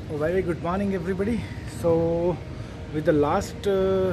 Very good morning everybody. So with the last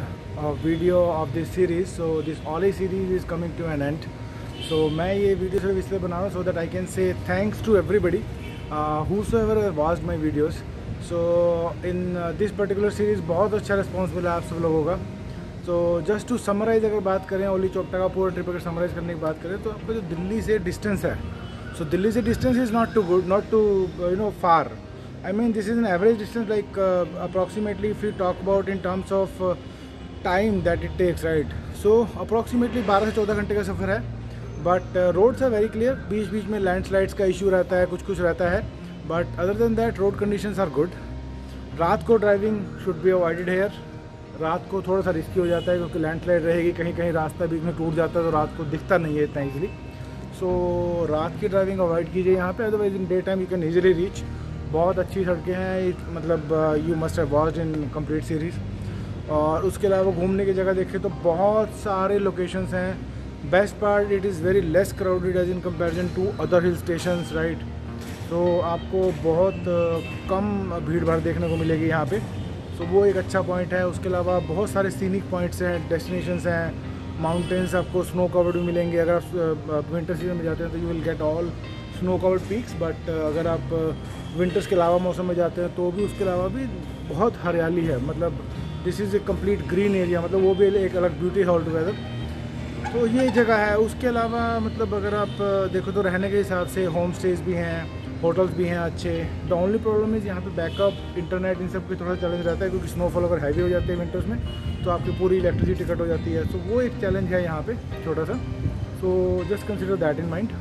video of this series, so this Ollie series is coming to an end. So मैं ये video सिर्फ इसलिए बना रहा हूँ so that I can say thanks to everybody whosoever watched my videos. So in this particular series बहुत अच्छा response मिला आप सब लोगों का. तो जस्ट टू समराइज़ अगर बात करें ओली चोपटा का पूरा ट्रिप अगर समराइज़ करने की बात करें तो आपका जो दिल्ली से डिस्टेंस है, सो दिल्ली से distance is not too good, not too far. I mean this is an average distance, like approximately if you talk about in terms of time that it takes, right? So approximately 12 से 14 घंटे का सफ़र है. But roads are very clear. बीच बीच में landslides का issue रहता है, कुछ कुछ रहता है, but other than that road conditions are good. रात को driving should be avoided here. रात को थोड़ा सा रिस्की हो जाता है क्योंकि लैंडस्लाइड रहेगी, कहीं कहीं रास्ता बीच में टूट जाता है तो रात को दिखता नहीं है इतना ईजिली. सो रात की ड्राइविंग अवॉइड कीजिए यहाँ पे. Otherwise in day time you can easily reach. बहुत अच्छी सड़कें हैं, मतलब you must have watched in complete series. और उसके अलावा घूमने की जगह देखें तो बहुत सारे लोकेशंस हैं. Best part, it is very less crowded as in comparison to other hill stations, right. तो आपको बहुत कम भीड़ भाड़ देखने को मिलेगी यहाँ पे. सो वो एक अच्छा पॉइंट है. उसके अलावा बहुत सारे सीनिक पॉइंट्स हैं, डेस्टिनेशंस हैं. माउंटेन्स आपको स्नो कवर्ड भी मिलेंगे. अगर आप विंटर सीजन में जाते हैं तो you will get all snow covered peaks. But अगर आप विंटर्स के अलावा मौसम में जाते हैं तो भी उसके अलावा भी बहुत हरियाली है. मतलब this is a complete green area, मतलब वो भी एक अलग ब्यूटी है ऑल टुगेदर. तो ये जगह है. उसके अलावा मतलब अगर आप देखो तो रहने के हिसाब से होम स्टेज भी हैं, होटल्स भी हैं अच्छे. द ओनली प्रॉब्लम इज़ यहाँ पे बैकअप इंटरनेट इन सब की थोड़ा चैलेंज रहता है क्योंकि स्नोफॉल अगर हैवी हो जाती है विंटर्स में तो आपकी पूरी इलेक्ट्रिसिटी कट हो जाती है. तो वो एक चैलेंज है यहाँ पे छोटा सा. So just consider that in mind.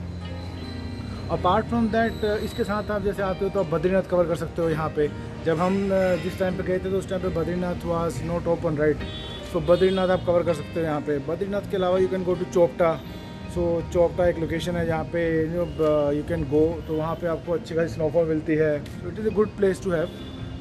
Apart from that इसके साथ आप जैसे आते हो तो आप बद्रीनाथ कवर कर सकते हो यहाँ पे. जब हम जिस टाइम पे गए थे तो उस टाइम पे Badrinath was not open, right. So Badrinath आप कवर कर सकते हो यहाँ पे. बद्रीनाथ के अलावा you can go to Chopta. So Chopta एक लोकेशन है जहाँ पे यू कैन गो. तो वहाँ पे आपको अच्छी खासी स्नोफॉल मिलती है. So it is a good place to have.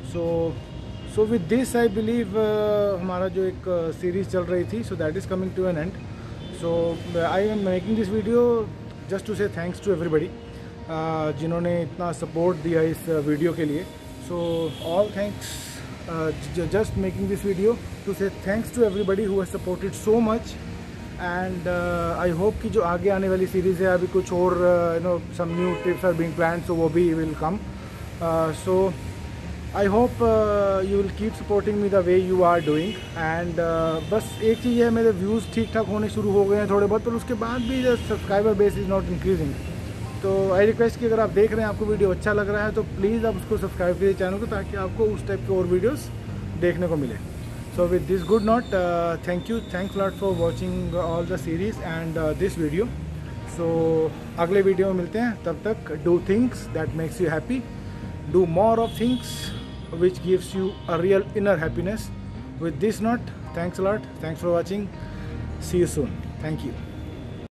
So with this I believe हमारा जो एक सीरीज़ चल रही थी so that is coming to an end. So I am making this video just to say thanks to everybody जिन्होंने इतना support दिया इस वीडियो के लिए. So all thanks. Just making this video to say thanks to everybody who has supported so much. And I hope कि जो आगे आने वाली सीरीज़ है अभी कुछ और some new tips are being planned, so वो भी will come. So I hope you will keep supporting me the way you are doing. And बस एक चीज़ है, मेरे व्यूज़ ठीक ठाक होने शुरू हो गए हैं थोड़े बहुत, पर उसके बाद भी subscriber base is not increasing. तो आई रिक्वेस्ट कि अगर आप देख रहे हैं, आपको वीडियो अच्छा लग रहा है तो प्लीज़ आप उसको सब्सक्राइब कीजिए चैनल को, ताकि आपको उस टाइप के और वीडियोस देखने को मिले. So with this good note, thanks lot for watching all the series and this video. So अगले वीडियो में मिलते हैं. तब तक do things that makes you happy. Do more of things which gives you a real inner happiness. With this note, thanks a lot. Thanks for watching. See you soon. Thank you.